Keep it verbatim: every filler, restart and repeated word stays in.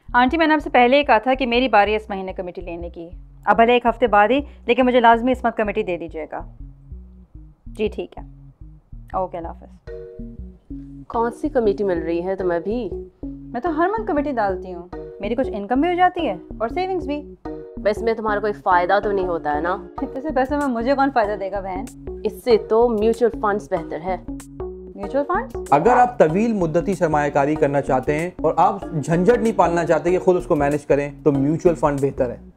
Aunty मैंने आपसे पहले ही कहा था कि मेरी बारी इस महीने कमेटी लेने की। अब भले एक हफ्ते बाद ही, लेकिन मुझे लाजमी इस मंथ कमेटी दे दीजिएगा। जी ठीक है, ओके अल्लाह हाफ़िज़। कौन सी कमेटी मिल रही है तुम्हें भी? मैं तो हर मंथ कमेटी डालती हूँ, मेरी कुछ इनकम भी हो जाती है और सेविंग्स भी। बस इसमें तुम्हारा कोई फ़ायदा तो नहीं होता है ना? इतने से पैसे में मुझे कौन फ़ायदा देगा बहन? इससे तो म्यूचुअल फंड्स बेहतर है। Mutual funds? अगर आप तवील मुद्दती सरमायाकारी करना चाहते हैं और आप झंझट नहीं पालना चाहते कि खुद उसको मैनेज करें, तो म्यूचुअल फंड बेहतर है।